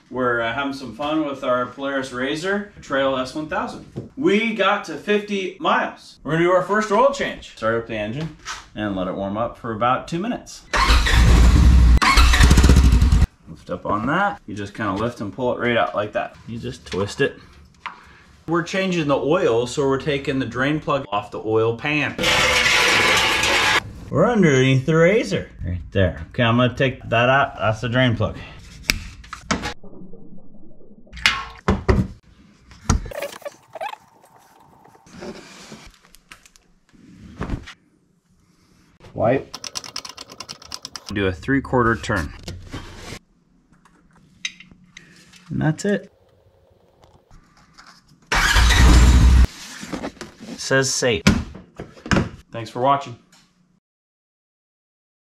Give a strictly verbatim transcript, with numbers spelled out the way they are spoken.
We're uh, having some fun with our Polaris R Z R Trail S one thousand. We got to fifty miles. We're gonna do our first oil change. Start up the engine and let it warm up for about two minutes. Lift up on that. You just kind of lift and pull it right out like that. You just twist it. We're changing the oil, so we're taking the drain plug off the oil pan. We're underneath the R Z R. Right there. Okay, I'm gonna take that out. That's the drain plug. Wipe. Do a three-quarter turn. And that's it. It says safe. Thanks for watching.